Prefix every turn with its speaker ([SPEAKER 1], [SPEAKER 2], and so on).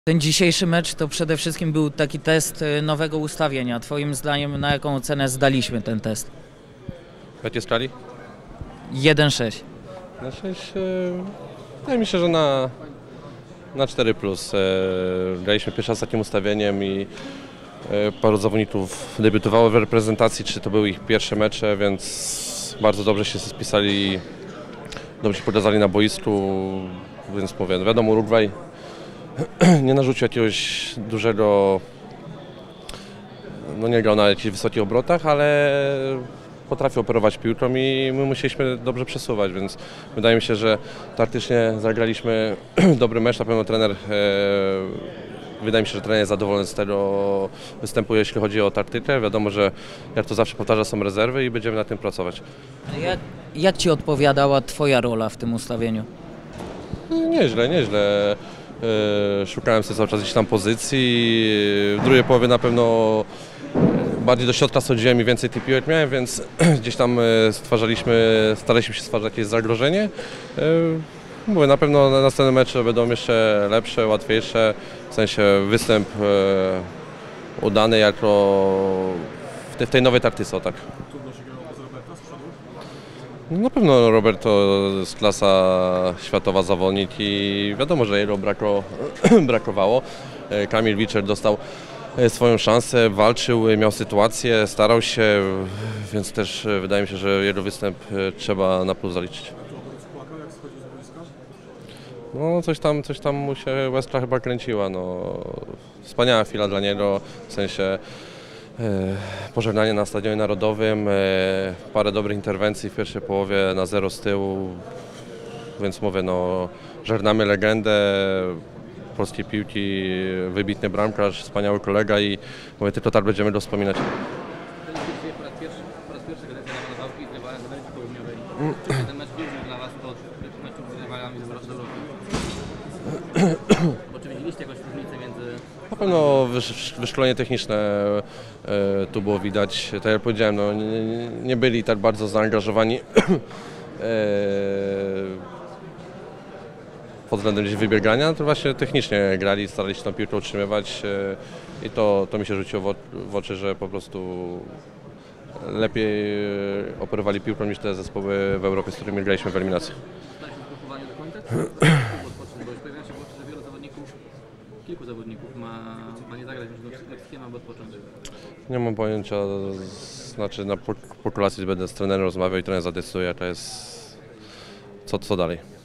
[SPEAKER 1] Ten dzisiejszy mecz to przede wszystkim był taki test nowego ustawienia. Twoim zdaniem na jaką ocenę zdaliśmy ten test?
[SPEAKER 2] Jakie skali?
[SPEAKER 1] 1,6.
[SPEAKER 2] Na 6, wydaje mi się, że na 4 plus. Graliśmy pierwszy raz takim ustawieniem i paru zawodników debiutowało w reprezentacji, czy to były ich pierwsze mecze, więc bardzo dobrze się spisali, dobrze się pokazali na boisku, więc mówię, no wiadomo, Urugwaj nie narzucił jakiegoś dużego, no nie grał na jakichś wysokich obrotach, ale potrafił operować piłką i my musieliśmy dobrze przesuwać, więc wydaje mi się, że taktycznie zagraliśmy dobry mecz. Na pewno trener, wydaje mi się, że trener jest zadowolony z tego występu, jeśli chodzi o taktykę. Wiadomo, że jak to zawsze powtarza, są rezerwy i będziemy nad tym pracować.
[SPEAKER 1] Jak Ci odpowiadała Twoja rola w tym ustawieniu?
[SPEAKER 2] Nieźle, nieźle. Szukałem sobie cały czas gdzieś tam pozycji. W drugiej połowie na pewno bardziej do środka schodziłem i więcej tych piłek miałem, więc gdzieś tam staraliśmy się stwarzać jakieś zagrożenie. Mówię, na pewno następne mecze będą jeszcze lepsze, łatwiejsze, w sensie występ udany jako w tej nowej taktyce, tak. No na pewno Robert to jest klasa światowa zawodnik i wiadomo, że jego brakowało. Kamil Wiczer dostał swoją szansę, walczył, miał sytuację, starał się, więc też wydaje mi się, że jego występ trzeba na plus zaliczyć. No coś tam mu się łezka chyba kręciła. No, wspaniała chwila dla niego, w sensie pożegnanie na Stadionie Narodowym, parę dobrych interwencji w pierwszej połowie na 0 z tyłu, więc mówię, no, żegnamy legendę polskiej piłki, wybitny bramkarz, wspaniały kolega i mówię, tylko tak będziemy go wspominać.
[SPEAKER 3] Po raz pierwszy kadencja na walki z rywalem z Ameryki Południowej. Ten mecz kluczowy dla Was to meczów z rywalami z Europy. Bo czy widzieliście jakąś różnicę między...
[SPEAKER 2] Na pewno wyszkolenie techniczne tu było widać. Tak jak powiedziałem, no, nie byli tak bardzo zaangażowani pod względem gdzieś wybiegania, to właśnie technicznie grali, starali się tą piłkę utrzymywać i to mi się rzuciło w oczy, że po prostu lepiej operowali piłką niż te zespoły w Europie, z którymi graliśmy w eliminacji.
[SPEAKER 3] Staliście w grupowaniu do końca? Bo już pojawiają się głosy, że wielu zawodników, kilku zawodników ma nie zagrać z Meksykiem, aby odpocząć.
[SPEAKER 2] Nie mam pojęcia, znaczy po kolacji będę z trenerem rozmawiał i trener zadecyduje, jaka jest, co dalej.